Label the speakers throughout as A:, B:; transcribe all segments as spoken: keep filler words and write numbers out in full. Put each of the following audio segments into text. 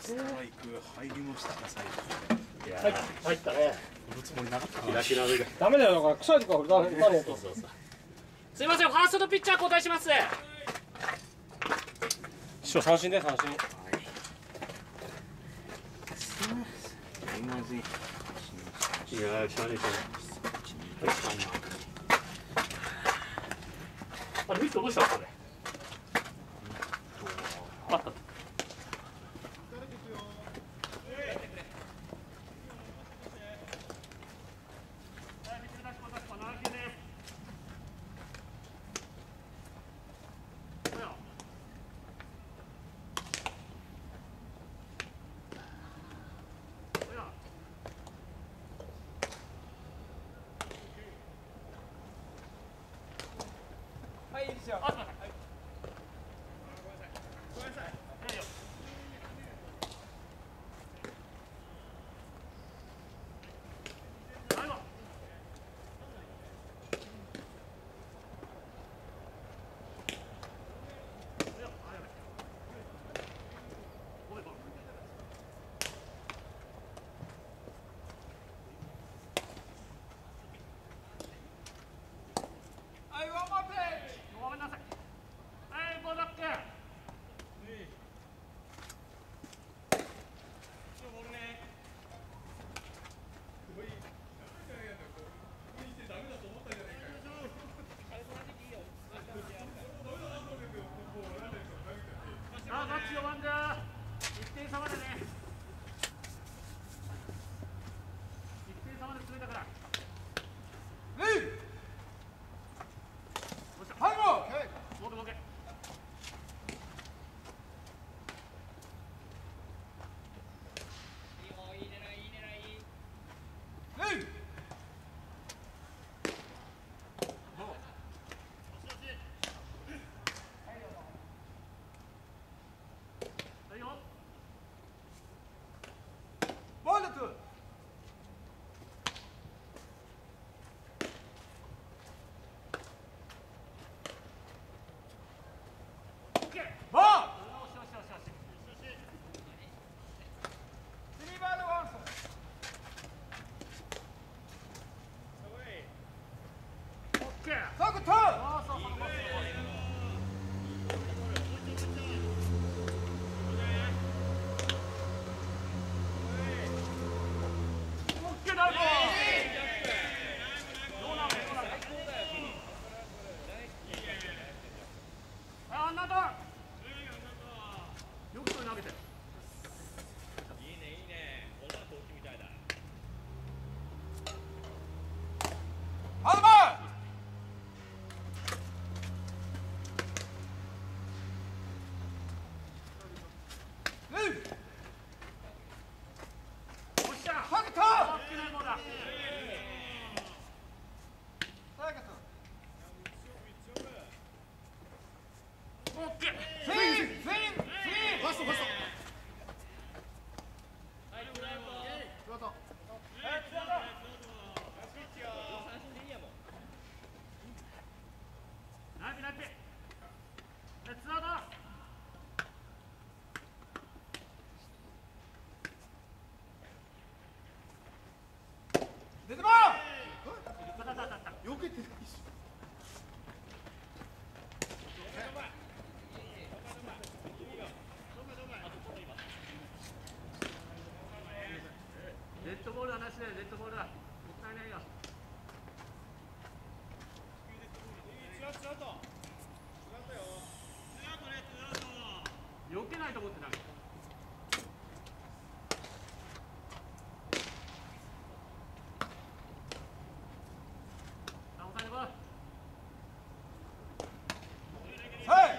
A: ストライク入りましたか、最後。
B: いや
C: 入入ったね。
A: 振るつもりなかった
B: キラキラで。
C: ダメだよ、だから臭いとこは打たねえと。
B: そうそう。
D: すいません、ファーストとピッチャー交代します。
C: 師匠三振で三振。
A: まずい。
B: いやー、しゃあねえか。
D: あれ、ミットどうしたのこれ。あった。
C: はい、いいですよ。
D: あ、
C: はい、ワンマンプレー。
D: ごめんなさい。はい、ボールバック。さあ、ガッチよばんだ。いってん差までね。いってん差まで詰めたから。
C: はい、も
D: ボールボケ。はいよ。
C: ボールツー。
D: オッケー。
C: ボール。
D: よしよしよしよし。
C: スリーバードワンス。
D: オッケー。
C: サクト。
D: ああ、そうそうそうそう。オッケーだよ。どうなのどうなの。あ、あんなと。よくそれ投げてる。
B: いいね、いいね。こんな投球みたいだ。
C: アドバン。
D: おっしゃ。
C: サクト。
D: オッケーだもんだ。
C: サクト。
D: オッケー。
C: スイング、スイング、スイング。ファスト、ファスト。
B: はい、トライボール。
C: ツーアウト。
B: はい、ツーアウト。ピッチよ。三振でいいやもん。
D: ナイスナイス。で、ツーアウト。
C: 出てま
D: 当たった当たった。
C: 避けてないし。
D: レッドボールはなしで、レッドボールはもったいないよ。避けないとこって投げる。さあ、抑えてこい。
C: はい。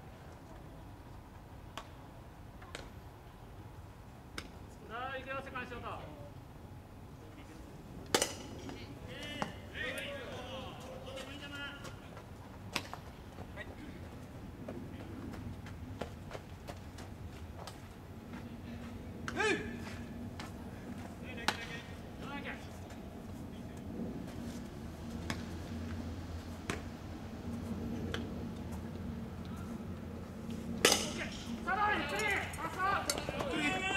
D: さあ、行くよ、セカンドショート。さあ、スリー、パス。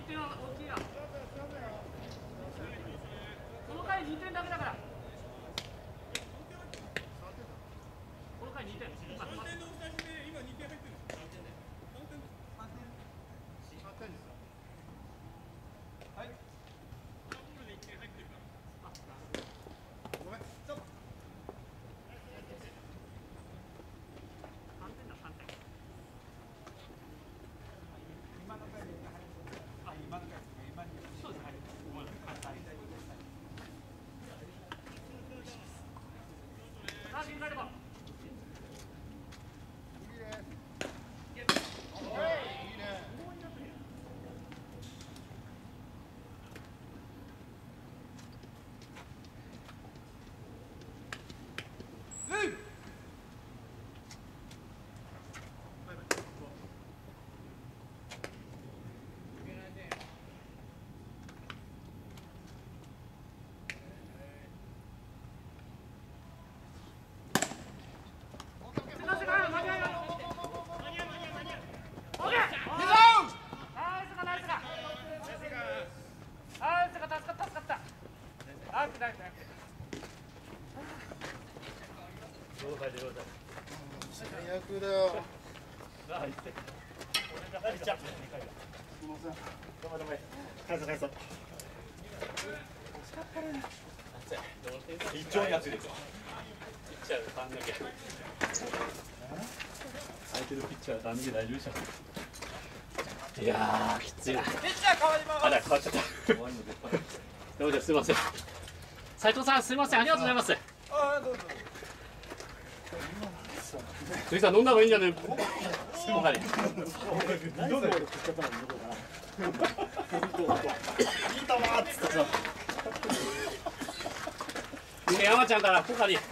D: てんは大きいよ。この回にてんだけだから。この回にてん。今止まってる。
C: 最悪だよ。
A: 非常に熱いですよ。ピッチャーが足んなきゃ。相手のピッチャーが足んで大丈夫でした。いやー、きついな。
C: ピッチャー変わります。
A: あら、変わっちゃった。どうです、すみません。斉藤さん、すみません、ありがとうございます。
C: あ、どうぞ。
A: 鈴木さん、飲んだ方がいいんじゃない。おかわり。
E: どうで俺食っちゃったのにどこかな。いいともっつってさ。
A: 山ちゃんからポカリ。